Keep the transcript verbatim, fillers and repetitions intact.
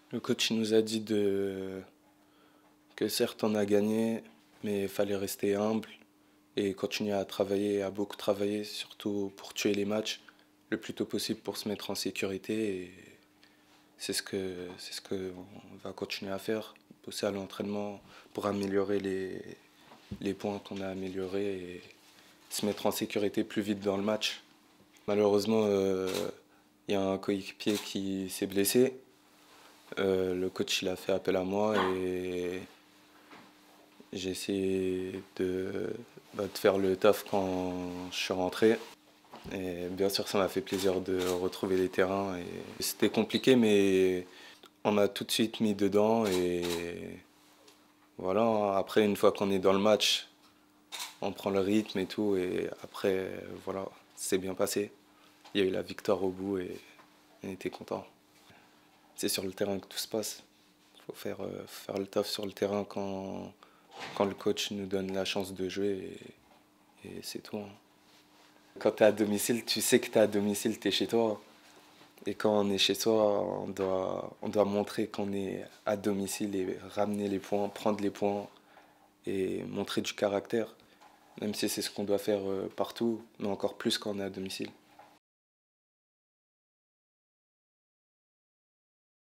Le coach il nous a dit de... que certes on a gagné, mais il fallait rester humble et continuer à travailler, à beaucoup travailler, surtout pour tuer les matchs le plus tôt possible pour se mettre en sécurité. Et c'est ce que c'est ce que on va continuer à faire, bosser à l'entraînement pour améliorer les, les points qu'on a améliorés et se mettre en sécurité plus vite dans le match. Malheureusement, euh, il y a un coéquipier qui s'est blessé. Euh, le coach il a fait appel à moi et j'ai essayé de, bah, de faire le taf quand je suis rentré. Et bien sûr, ça m'a fait plaisir de retrouver les terrains. Et c'était compliqué, mais on m'a tout de suite mis dedans. Et voilà, après, une fois qu'on est dans le match, on prend le rythme et tout. Et après, voilà, c'est bien passé. Il y a eu la victoire au bout et on était contents. C'est sur le terrain que tout se passe. Il faut faire, euh, faire le taf sur le terrain quand, quand le coach nous donne la chance de jouer. Et, et c'est tout, hein. Quand tu es à domicile, tu sais que tu es à domicile, tu es chez toi. Et quand on est chez soi, on doit, on doit montrer qu'on est à domicile et ramener les points, prendre les points et montrer du caractère. Même si c'est ce qu'on doit faire euh, partout, mais encore plus quand on est à domicile.